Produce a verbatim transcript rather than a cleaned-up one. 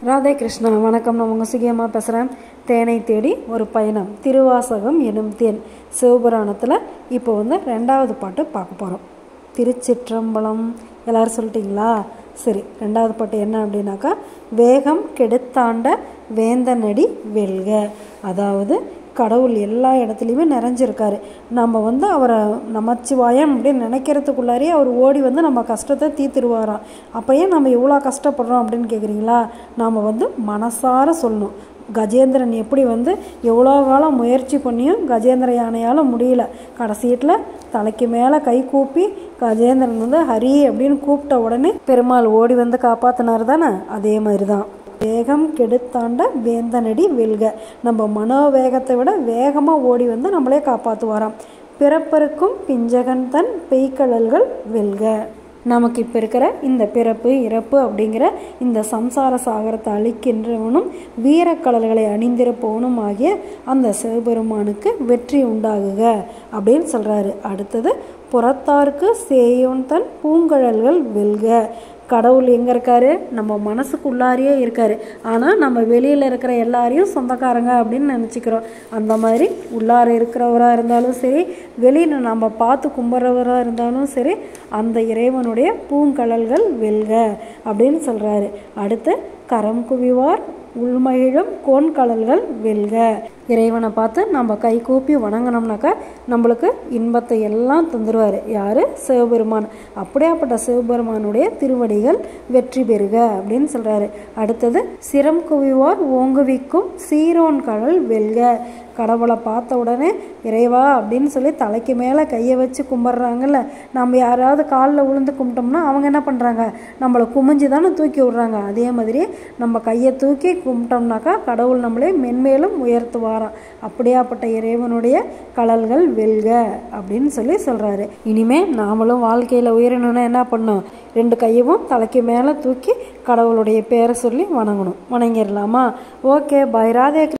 ராதே கிருஷ்ணா. வணக்கம். நான் உங்கள் சுகியமாக பேசுகிறேன். தேனை தேடி ஒரு பயணம், திருவாசகம் எனும் தேன் சிவபுராணத்தில் இப்போ வந்து ரெண்டாவது பாட்டு பார்க்க போகிறோம். திருச்சிற்றம்பலம். எல்லோரும் சொல்லிட்டிங்களா? சரி, ரெண்டாவது பாட்டு என்ன அப்படின்னாக்கா, வேகம் கெடுத்தாண்ட வேந்தனடி வெல்க. அதாவது கடவுள் எல்லா இடத்துலையுமே நிறைஞ்சிருக்காரு. நம்ம வந்து அவரை நமச்சிவாயம் அப்படின்னு நினைக்கிறதுக்குள்ளாரே அவர் ஓடி வந்து நம்ம கஷ்டத்தை தீர்த்துருவாராம். அப்போ ஏன் நம்ம இவ்வளோ கஷ்டப்படுறோம் அப்படின்னு கேட்குறீங்களா? நாம் வந்து மனசார சொல்லணும். கஜேந்திரன் எப்படி வந்து எவ்வளோ காலம் முயற்சி பண்ணியும் கஜேந்திர யானையால் முடியல. கடைசியில் தலைக்கு மேலே கை கூப்பி கஜேந்திரன் வந்து ஹரி அப்படின்னு கூப்பிட்ட உடனே பெருமாள் ஓடி வந்து காப்பாற்றினார் தானே. அதே மாதிரி தான் வேகம் கெடுத்தாண்ட வேந்தனடி வெல்க. நம்ம மனோவேகத்தை விட வேகமாக ஓடி வந்து நம்மளே காப்பாற்றுவாராம். பிறப்பருக்கும் பிஞ்சகன் தன் பெய்கடல்கள் வெல்க. நமக்கு இப்போ இருக்கிற இந்த பிறப்பு இறப்பு அப்படிங்கிற இந்த சம்சார சாகரத்தை அழிக்கின்றவனும் வீரக்கடல்களை அணிந்திருப்பவனும் ஆகிய அந்த சிவபெருமானுக்கு வெற்றி உண்டாகுக அப்படின்னு சொல்கிறாரு. அடுத்தது புறத்தார்க்கு சேயோன் தன் பூங்கழல்கள் வெல்க. கடவுள் எங்கே இருக்காரு? நம்ம மனசுக்குள்ளாரியே இருக்கார். ஆனால் நம்ம வெளியில் இருக்கிற எல்லாரையும் சொந்தக்காரங்க அப்படின்னு நினச்சிக்கிறோம். அந்த மாதிரி உள்ளார இருக்கிறவராக இருந்தாலும் சரி, வெளியில் நம்ம பார்த்து கும்பிட்றவராக இருந்தாலும் சரி, அந்த இறைவனுடைய பூங்கழல்கள் வெல்க அப்படின்னு சொல்கிறாரு. அடுத்து கரம் குவிவார் உள்மகிழும் கோன்கடல்கள் வெல்க. இறைவனை பார்த்து நம்ம கை கூப்பி வணங்கினோம்னாக்கா நம்மளுக்கு இன்பத்தை எல்லாம் தந்துடுவார். யார்? சிவபெருமான். அப்படியாப்பட்ட சிவபெருமானுடைய திருவடிகள் வெற்றி பெறுக அப்படின்னு சொல்கிறாரு. அடுத்தது சிரம் குவிவார் ஓங்குவிக்கும் சீரோன் கடல் வெல்க. கடவுளை பார்த்த உடனே இறைவா அப்படின்னு சொல்லி தலைக்கு மேலே கையை வச்சு கும்பிட்றாங்கல்ல. நம்ம யாராவது காலில் விழுந்து கும்பிட்டோம்னா அவங்க என்ன பண்ணுறாங்க? நம்மளை குமிஞ்சு தானே தூக்கி விட்றாங்க. அதே மாதிரி நம்ம கையை தூக்கி கும்பிட்டோம்னாக்கா கடவுள் நம்மளே மென்மேலும் உயர்த்துவாராம். அப்படியாப்பட்ட இறைவனுடைய கடல்கள் வெல்க அப்படின்னு சொல்லி சொல்கிறாரு. இனிமேல் நாமளும் வாழ்க்கையில் உயரணும்னா என்ன பண்ணணும்? ரெண்டு கையவும் தலைக்கு மேலே தூக்கி கடவுளுடைய பேரை சொல்லி வணங்கணும். வணங்கிடலாமா? Okay, bye. ராதே.